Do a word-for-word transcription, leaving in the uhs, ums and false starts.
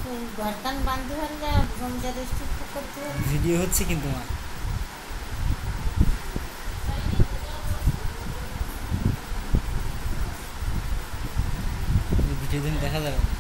ঘরকান বাঁধতে পারলে জমিটা রেস্ট্রিক্ট করতে পারলে ভিডিও হচ্ছে কিন্তু মা ভিডিও দিন দেখা যাবে